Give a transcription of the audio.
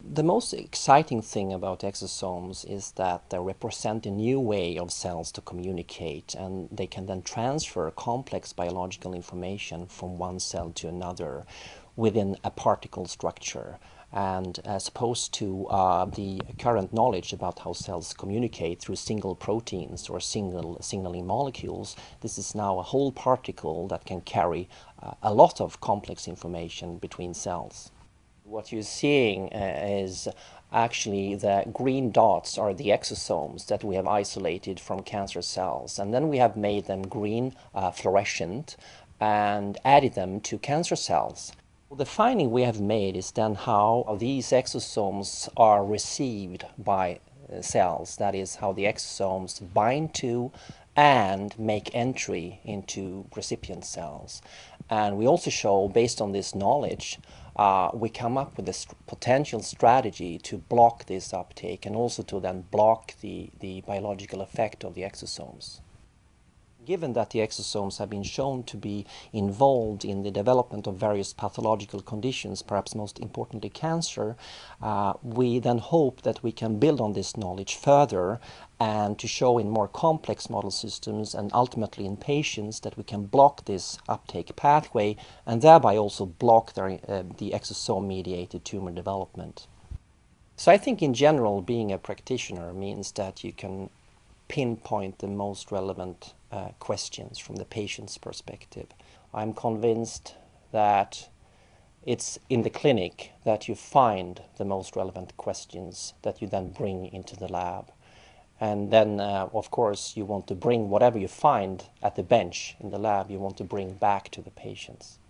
The most exciting thing about exosomes is that they represent a new way of cells to communicate, and they can then transfer complex biological information from one cell to another within a particle structure. And as opposed to the current knowledge about how cells communicate through single proteins or single signaling molecules, this is now a whole particle that can carry a lot of complex information between cells. What you're seeing is actually the green dots are the exosomes that we have isolated from cancer cells, and then we have made them green fluorescent and added them to cancer cells. The finding we have made is then how these exosomes are received by cells, that is, how the exosomes bind to and make entry into recipient cells. And we also show, based on this knowledge, we come up with a potential strategy to block this uptake and also to then block the biological effect of the exosomes. Given that the exosomes have been shown to be involved in the development of various pathological conditions, perhaps most importantly cancer, we then hope that we can build on this knowledge further and to show in more complex model systems and ultimately in patients that we can block this uptake pathway and thereby also block the exosome-mediated tumor development. So I think in general being a practitioner means that you can pinpoint the most relevant questions from the patient's perspective. I'm convinced that it's in the clinic that you find the most relevant questions that you then bring into the lab. And then, of course, you want to bring whatever you find at the bench in the lab, you want to bring back to the patients.